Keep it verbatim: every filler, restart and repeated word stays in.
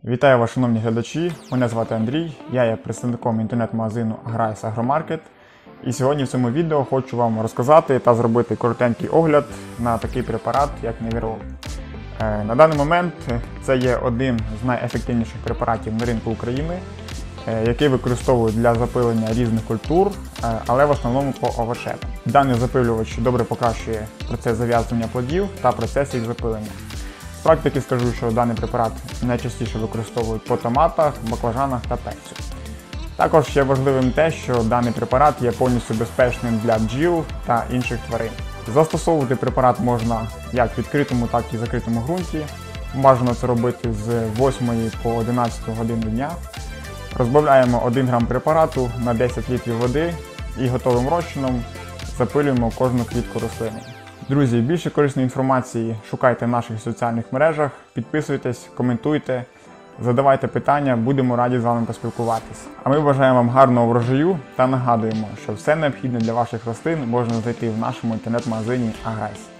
Вітаю вас, шановні глядачі, мене звати Андрій, я є представником інтернет-магазину Аграйс Агромаркет. І сьогодні в цьому відео хочу вам розказати та зробити коротенький огляд на такий препарат, як Невірол. На даний момент це є один з найефективніших препаратів на ринку України, який використовують для запилення різних культур, але в основному по овершетам. Даний запилювач добре покращує процес зав'язування плодів та процес їх запилення. З практики скажу, що даний препарат найчастіше використовують по томатах, баклажанах та перцю. Також ще важливим те, що даний препарат є повністю безпечним для бджіл та інших тварин. Застосовувати препарат можна як в відкритому, так і в закритому ґрунті. Бажано це робити з восьмої по одинадцяту годину дня. Розбавляємо один грам препарату на десять літрів води і готовим розчином запилюємо кожну квітку рослини. Друзі, більше корисної інформації шукайте в наших соціальних мережах, підписуйтесь, коментуйте, задавайте питання, будемо раді з вами поспілкуватись. А ми бажаємо вам гарного врожаю та нагадуємо, що все необхідне для ваших рослин можна знайти в нашому інтернет-магазині Аграйс.